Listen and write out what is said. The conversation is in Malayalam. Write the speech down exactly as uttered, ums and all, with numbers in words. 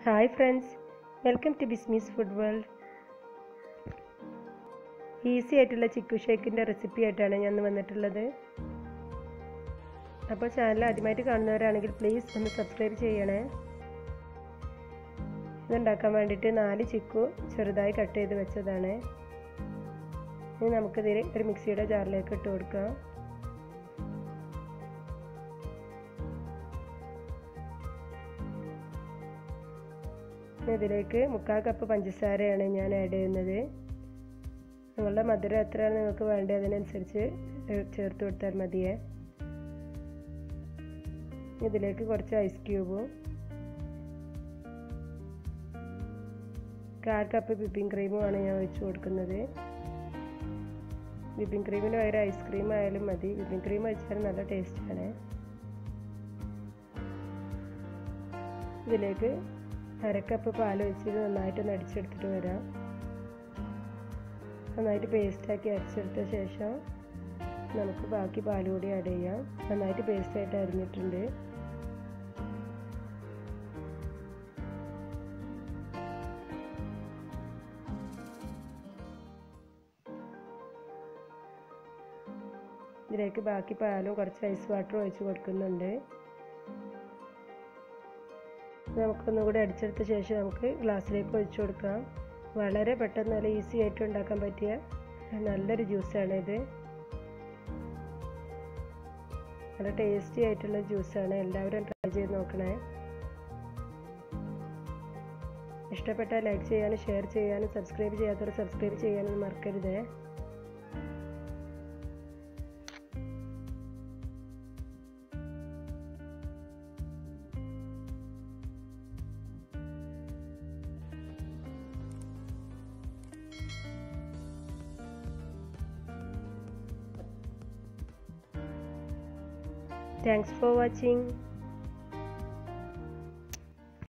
Hi friends, welcome to Bismi's food world. Easy ആയിട്ടുള്ള ചിക്കു ഷേക്കിൻ്റെ റെസിപ്പി ആയിട്ടാണ് ഞാൻ ഇന്ന് വന്നിട്ടുള്ളത്. അപ്പോൾ ചാനൽ ആദ്യമായിട്ട് കാണുന്നവരാണെങ്കിൽ പ്ലീസ് ഒന്ന് സബ്സ്ക്രൈബ് ചെയ്യണേ. ഇതുണ്ടാക്കാൻ വേണ്ടിയിട്ട് നാല് ചിക്കു ചെറുതായി കട്ട് ചെയ്ത് വെച്ചതാണ്. ഇനി നമുക്കിതിൽ ഒരു മിക്സിയുടെ ജാറിലേക്ക് ഇട്ട് കൊടുക്കാം. ഇതിലേക്ക് മുക്കാൽ കപ്പ് പഞ്ചസാരയാണ് ഞാൻ ആഡ് ചെയ്യുന്നത്. നിങ്ങളുടെ മധുരം എത്രയാണ് നിങ്ങൾക്ക് വേണ്ടത് അതിനനുസരിച്ച് ചേർത്ത് കൊടുത്താൽ മതിയേ. ഇതിലേക്ക് കുറച്ച് ഐസ് ക്യൂബും കാൽ കപ്പ് വിപ്പിംഗ് ക്രീമുമാണ് ഞാൻ ഒഴിച്ച് കൊടുക്കുന്നത്. വിപ്പിംഗ് ക്രീമിന് പകരം ഐസ്ക്രീം ആയാലും മതി. വിപ്പിംഗ് ക്രീം ഒഴിച്ചാൽ നല്ല ടേസ്റ്റാണ്. ഇതിലേക്ക് അരക്കപ്പ് പാൽ ഒഴിച്ച് നന്നായിട്ടൊന്ന് അടിച്ചെടുത്തിട്ട് വരാം. നന്നായിട്ട് പേസ്റ്റാക്കി അരച്ചെടുത്ത ശേഷം നമുക്ക് ബാക്കി പാൽ കൂടി ആഡ് ചെയ്യാം. നന്നായിട്ട് പേസ്റ്റായിട്ട് അരിഞ്ഞിട്ടുണ്ട്. ഇതിലേക്ക് ബാക്കി പാലും കുറച്ച് ഐസ് വാട്ടർ ഒഴിച്ച് കൊടുക്കുന്നുണ്ട്. നമുക്കൊന്നും കൂടി അടിച്ചെടുത്ത ശേഷം നമുക്ക് ഗ്ലാസ്സിലേക്ക് ഒഴിച്ചു കൊടുക്കാം. വളരെ പെട്ടെന്ന് നല്ല ഈസി ആയിട്ട് ഉണ്ടാക്കാൻ പറ്റിയ നല്ലൊരു ജ്യൂസാണ് ഇത്. നല്ല ടേസ്റ്റി ആയിട്ടുള്ള ജ്യൂസാണ്. എല്ലാവരും ട്രൈ ചെയ്ത് നോക്കണേ. ഇഷ്ടപ്പെട്ടാൽ ലൈക്ക് ചെയ്യാനും ഷെയർ ചെയ്യാനും സബ്സ്ക്രൈബ് ചെയ്യാത്തവർ സബ്സ്ക്രൈബ് ചെയ്യാനും മറക്കരുത്. Thanks for watching.